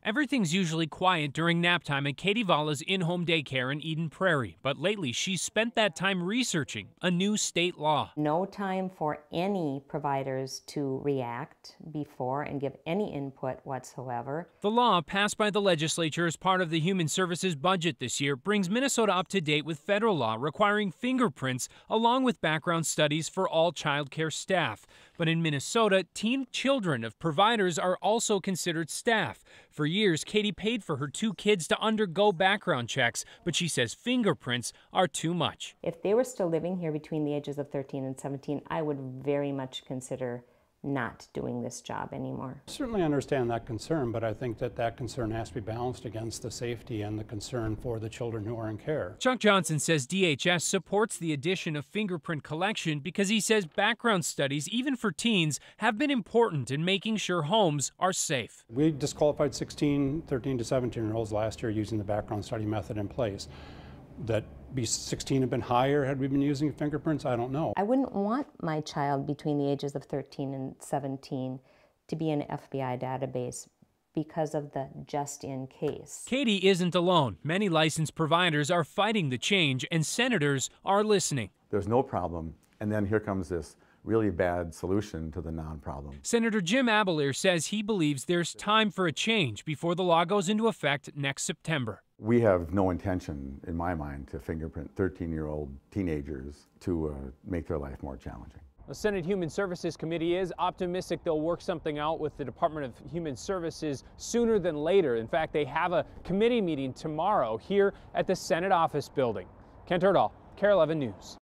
Everything's usually quiet during nap time at Katie Vala's in-home daycare in Eden Prairie, but lately she's spent that time researching a new state law. No time for any providers to react before and give any input whatsoever. The law, passed by the legislature as part of the Human Services budget this year, brings Minnesota up to date with federal law requiring fingerprints along with background studies for all child care staff. But in Minnesota, teen children of providers are also considered staff. For years, Katie paid for her 2 kids to undergo background checks, but she says fingerprints are too much. If they were still living here between the ages of 13 and 17, I would very much consider not doing this job anymore. Certainly understand that concern, but I think that concern has to be balanced against the safety and the concern for the children who are in care. Chuck Johnson says DHS supports the addition of fingerprint collection because he says background studies, even for teens, have been important in making sure homes are safe. We disqualified 13 to 17-year-olds last year using the background study method in place. That be 16 have been higher had we been using fingerprints? I don't know. I wouldn't want my child between the ages of 13 and 17 to be in an FBI database because of the just in case. Katie isn't alone. Many licensed providers are fighting the change, and senators are listening. There's no problem, and then here comes this really bad solution to the non-problem. Senator Jim Abelir says he believes there's time for a change before the law goes into effect next September. We have no intention, in my mind, to fingerprint 13-year-old teenagers to make their life more challenging. The Senate Human Services Committee is optimistic they'll work something out with the Department of Human Services sooner than later. In fact, they have a committee meeting tomorrow here at the Senate office building. Kent Erdahl, KARE 11 News.